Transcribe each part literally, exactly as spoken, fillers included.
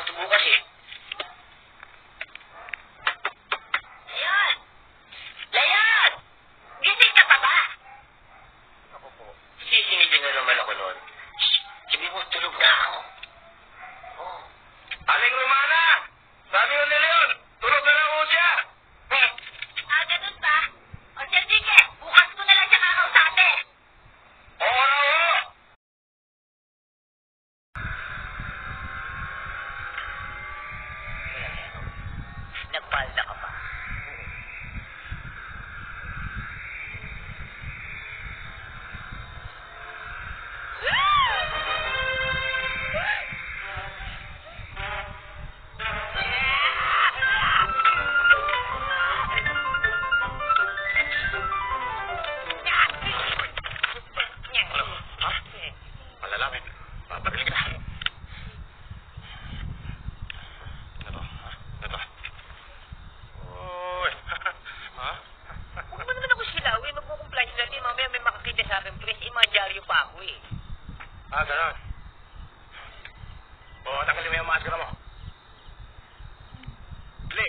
kwarto bukas eh. Layan! Layan! Gising ka pa ba? Ako po. Sisingilin na naman ako noon. Shh! Sabi mo, tulog na ako. Oh. Aling Romana! Sabi mo nila yun! Tulog na lang ako siya! Eh, ah, ganun ba? O, Sir Dike, bukas ko na lang siya kakausapin. Oo na ho! Nagpalda ka pa. Ah, gano'n. O, tanggalin mo yung maskara mo. Dali.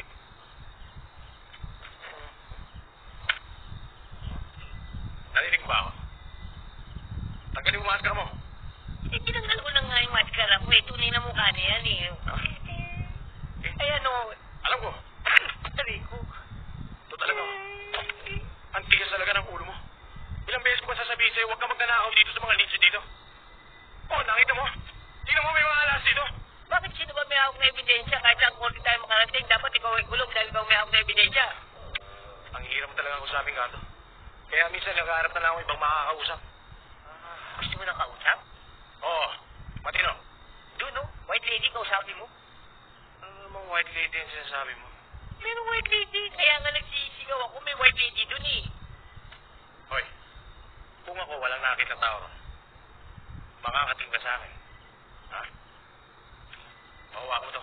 Narinig mo ba ako? Tanggalin mo yung maskara mo. Eh, tinanggal ko lang nga yung maskara ko eh. Tunay na mukha na yan eh. Ah? Eh? Ay, ano? Alam ko. Dali ko. Ito talaga. Ang tigas talaga ng ulo mo. Ilang beses ko ba sasabihin sa'yo, huwag ka magnanakaw dito sa mga leads dito? Oh, nakita mo? Tingnan mo may mga alas dito. Bakit sino ba may hawak na ebidensya? Kahit saan korte tayo makarating, dapat ikaw ay kulong dahil ikaw may hawak na ebidensya. Ang hirap talaga ako sa aming gato. Kaya minsan naghaharap na lang ako ibang makakausap. Ah, gusto mo nang kausap? Oo. Matino? Doon, no? White lady, kausapin mo? Ano namang white lady ang sinasabi mo? Merong white lady. Kaya nga nagsisigaw ako, may white lady doon eh. Hoy, kung ako walang nakakita tao, makakating ka sa akin. Ha? Mahuwa ko to.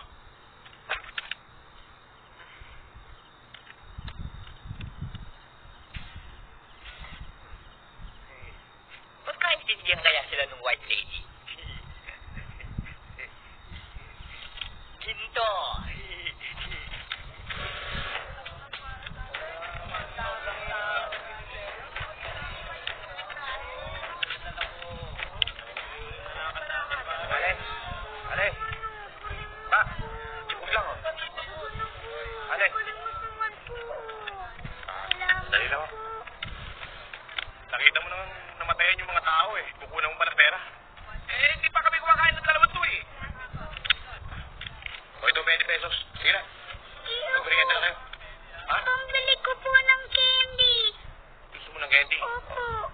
Ba't kaintindihan kaya sila ng white lady? Ginto! Nakita mo nang namatayan yung mga tao eh. Kukunan mo pa ng pera. Eh, hindi pa kami kumakain ng dalawang to eh. O ito, twenty pesos. Sige na. Magbigay na sa'yo. Ha? Pambili ko po ng candy. Gusto mo ng candy? Opo.